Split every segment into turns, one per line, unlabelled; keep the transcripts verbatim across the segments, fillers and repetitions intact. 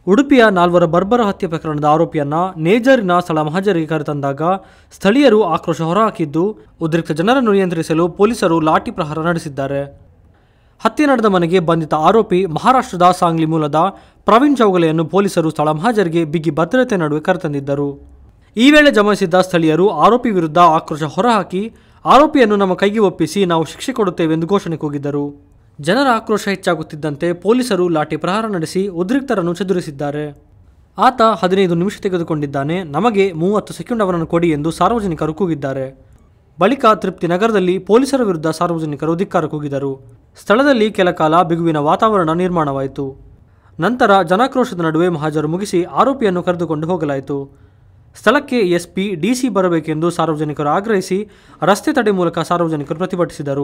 ಉಡುಪಿಯ ನಾಲ್ವರ ಬರ್ಬರ ಹತ್ಯೆ ಪ್ರಕರಣದ ಆರೋಪಿಯನ್ನ ನೇಜರಿನ ಸ್ಥಳ ಮಹಜರಿಗೆ ಕರೆತಂದಾಗ ಸ್ಥಳೀಯರು ಆಕ್ರೋಶ ಹೊರಹಾಕಿದ್ದು, ಉದ್ರಿಕ್ತ ಜನರನ್ನು ನಿಯಂತ್ರಿಸಲು ಪೊಲೀಸರು ಲಾಠಿ ಪ್ರಹಾರ ನಡೆಸಿದ್ದಾರೆ. ಹತ್ಯೆ ನಡೆದ ಮನೆಗೆ ಬಂಧಿತ ಆರೋಪಿ ಮಹಾರಾಷ್ಟ್ರದ ಸಾಂಗ್ಲಿ ಮೂಲದ ಪ್ರವೀಣ್ ಚೌಗಲೆಯನ್ನು ಪೊಲೀಸರು ಸ್ಥಳ ಮಹಜರಿಗೆ ಬಿಗಿ ಭದ್ರತೆ ನಡುವೆ ಕರೆತಂದಿದ್ದರು. ಈ ವೇಳೆ ಜಮಾಯಿಸಿದ್ದ ಸ್ಥಳೀಯರು ಆರೋಪಿ ವಿರುದ್ಧ ಆಕ್ರೋಶ ಹೊರಹಾಕಿ, ಆರೋಪಿಯನ್ನು ನಮ್ಮ ಕೈಗೆ ಒಪ್ಪಿಸಿ ನಾವು ಶಿಕ್ಷೆ ಕೊಡುತ್ತೇವೆ ಎಂದು ಘೋಷಣೆ ಕೂಗಿದ್ದರು. ಜನರ ಆಕ್ರೋಶ ಹೆಚ್ಚಾಗುತ್ತಿದ್ದಂತೆ ಪೊಲೀಸರು ಲಾಠಿ ಪ್ರಹಾರ ನಡೆಸಿ ಉದ್ರಿಕ್ತರನ್ನು ಚದುರಿಸಿದ್ದಾರೆ. ಆತ ಹದಿನೈದು ನಿಮಿಷ ತೆಗೆದುಕೊಂಡಿದ್ದಾನೆ, ನಮಗೆ ಮೂವತ್ತು ಸೆಕೆಂಡ್ ಅವರನ್ನು ಕೊಡಿ ಎಂದು ಸಾರ್ವಜನಿಕರು ಕೂಗಿದ್ದಾರೆ. ಬಳಿಕ ತೃಪ್ತಿ ನಗರದಲ್ಲಿ ಪೊಲೀಸರ ವಿರುದ್ಧ ಸಾರ್ವಜನಿಕರು ಧಿಕ್ಕಾರ ಕೂಗಿದರು. ಸ್ಥಳದಲ್ಲಿ ಕೆಲ ಕಾಲ ಬಿಗುವಿನ ವಾತಾವರಣ ನಿರ್ಮಾಣವಾಯಿತು. ನಂತರ ಜನಾಕ್ರೋಶದ ನಡುವೆ ಮಹಜರು ಮುಗಿಸಿ ಆರೋಪಿಯನ್ನು ಕರೆದುಕೊಂಡು ಹೋಗಲಾಯಿತು. ಸ್ಥಳಕ್ಕೆ ಎಸ್ಪಿ ಡಿಸಿ ಬರಬೇಕೆಂದು ಸಾರ್ವಜನಿಕರು ಆಗ್ರಹಿಸಿ ರಸ್ತೆ ತಡೆ ಮೂಲಕ ಸಾರ್ವಜನಿಕರು ಪ್ರತಿಭಟಿಸಿದರು.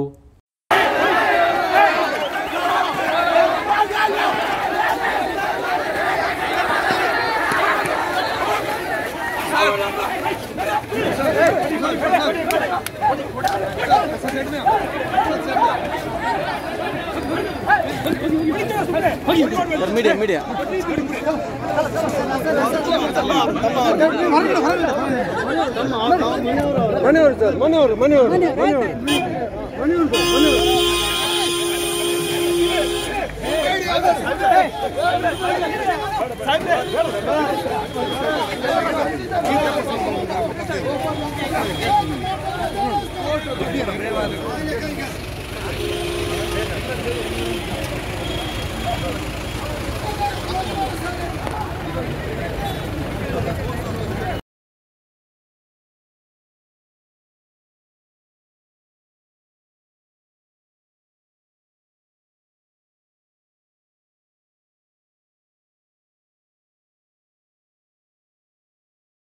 मीडिया मीडिया मनीवर सर मनीवर मनीवर मनीवर